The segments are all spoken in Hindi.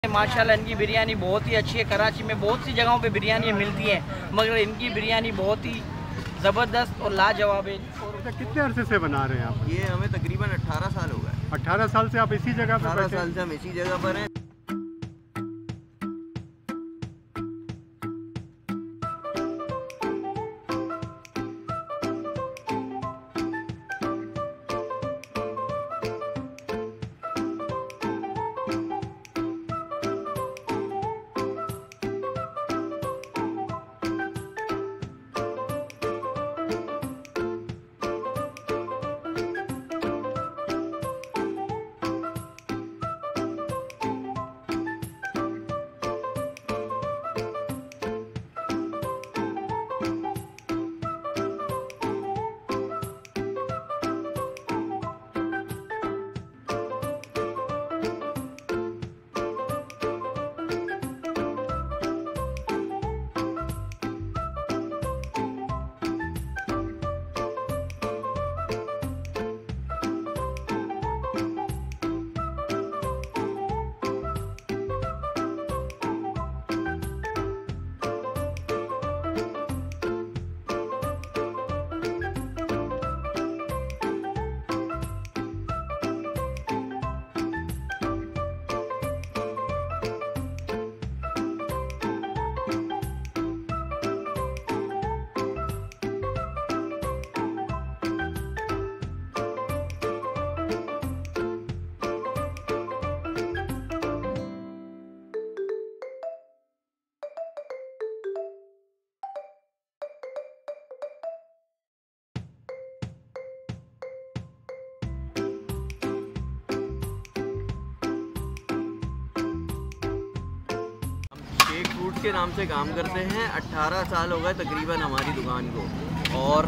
माशाल्लाह इनकी बिरयानी बहुत ही अच्छी है। कराची में बहुत सी जगहों पे बिरयानी मिलती है, मगर इनकी बिरयानी बहुत ही ज़बरदस्त और लाजवाब है। कितने अरसे से बना रहे हैं आप? ये हमें तकरीबन 18 साल हो गए। 18 साल से आप इसी जगह पर? 18 साल से हम इसी जगह पर हैं। फूड के नाम से काम करते हैं। 18 साल हो गए तकरीबन हमारी दुकान को, और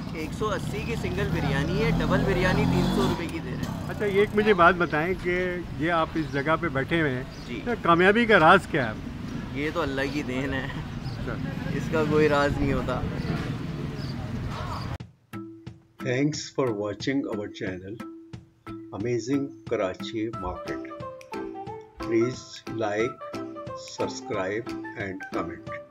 180 की सिंगल बिरयानी है, डबल बिरयानी 300 रुपये की दे रहे हैं। अच्छा, ये एक मुझे बात बताएं कि ये आप इस जगह पे बैठे हुए हैं जी, तो कामयाबी का राज क्या है? ये तो अल्लाह की देन है, अच्छा, इसका कोई राज नहीं होता। Thanks for watching our channel amazing Karachi market. Please like, subscribe and comment.